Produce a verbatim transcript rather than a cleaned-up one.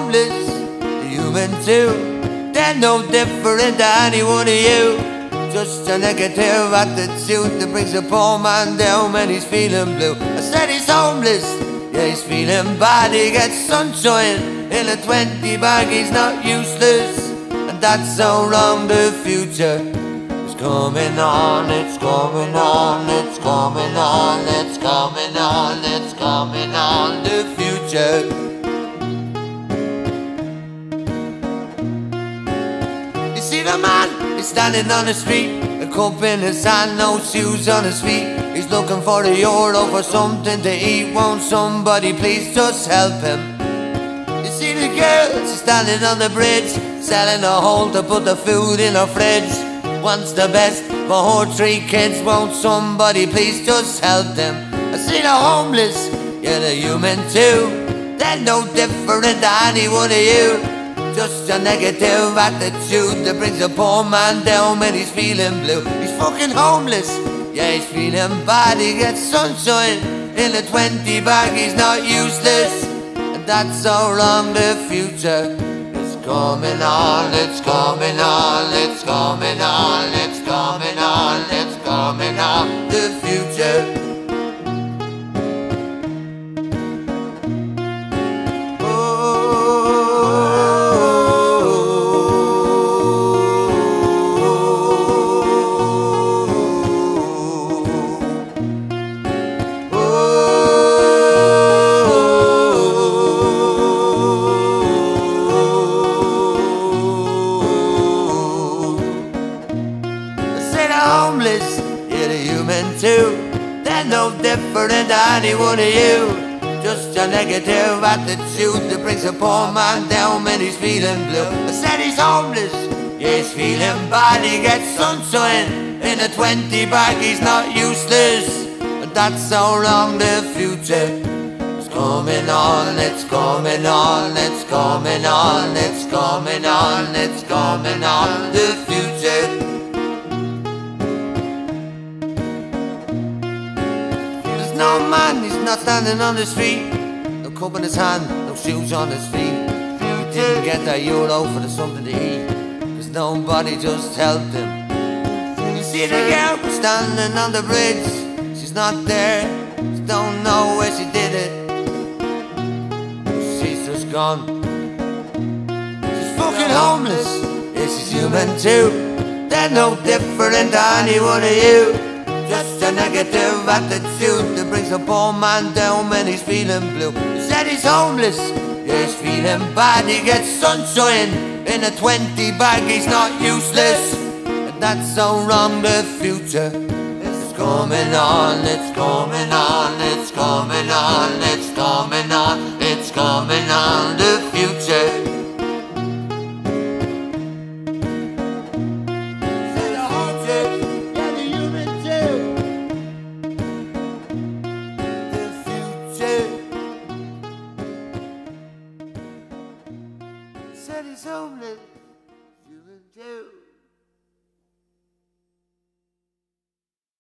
homeless, the human too. They're no different to any one of you. Just a negative attitude that brings a poor man down when he's feeling blue. I said he's homeless, yeah, he's feeling bad. He gets sunshine in a twenty bag. He's not useless, and that's so wrong. The future is coming on, it's coming on, it's coming on, it's coming on, it's coming on. The future. You see the man, he's standing on the street, a cup in his hand, no shoes on his feet. He's looking for a euro for something to eat. Won't somebody please just help him? You see the girl, she's standing on the bridge, selling a hole to put the food in her fridge. Wants the best for her three kids. Won't somebody please just help them? I see the homeless, yeah, they're human too. They're no different to any one of you. Just a negative attitude that brings a poor man down when he's feeling blue. He's fucking homeless, yeah, he's feeling bad. He gets sunshine in a twenty bag. He's not useless, and that's so wrong. The future is coming on, it's coming on, it's coming on, it's coming on, it's coming on. The future. Homeless, yeah, the human too. They're no different to any one of you. Just a negative attitude that brings a poor man down when he's feeling blue. I said he's homeless, yeah, he's feeling bad. He gets sunshine in a twenty bag. He's not useless, but that's so wrong. The future is coming on, it's coming on, it's coming on, it's coming on, it's coming on. The future. No man, he's not standing on the street, no cup in his hand, no shoes on his feet. He didn't get that euro for the something to eat, cause nobody just helped him. You see the girl standing on the bridge, she's not there, she don't know where she did it. She's just gone. She's fucking homeless, yeah, she's human too. They're no different to any one of you. Just a negative attitude that brings a poor man down when he's feeling blue. He said he's homeless, yeah, he's feeling bad. He gets sunshine in a twenty bag. He's not useless, and that's so wrong. The future is coming on, it's coming on, it's coming on,